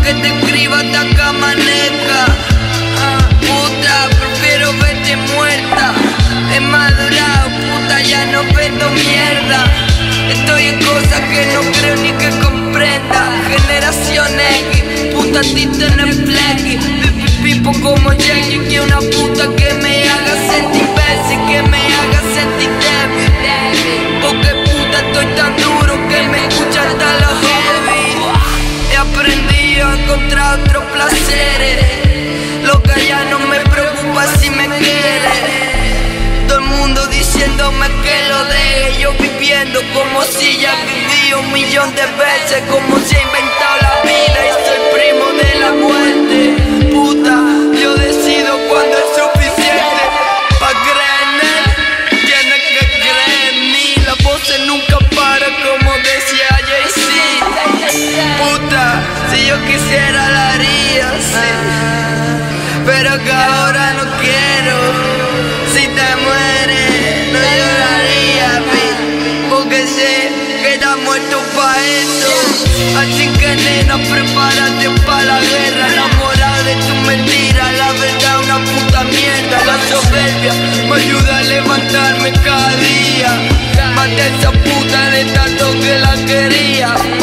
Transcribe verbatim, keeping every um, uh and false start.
que te escriba hasta que amanezca. Puta, prefiero verte muerta. He madurado, puta, ya no vendo mierda. Estoy en cosas que no creo ni que comprenda. Generación X, puta, a ti tenés flex. Pipo como Jackie, que una puta que me haga sentir veces, que me haga sentir débil. Porque puta, estoy tan duro que me escucha hasta la heavy. He aprendido a encontrar otros placeres. Lo que ya no me preocupa si me quiere. Todo el mundo diciéndome que lo deje. Yo viviendo como si ya viví un millón de veces. Como si he inventado la vida y soy primo de la muerte. Puta, yo decido cuando es suficiente. Pa' creer en él, tienes que creer en mí. La voz nunca para como decía Jay-Z. Puta, si yo quisiera la haría, sí. Pero que ahora no quiero. Si te mueres, no lloraría, pi, porque sé que estás muerto pa' esto. Así que nena, prepárate pa' la guerra. Enamorada de tu mentira, la verdad una puta mierda. La soberbia me ayuda a levantarme cada día. Maté a esa puta de tanto que la quería.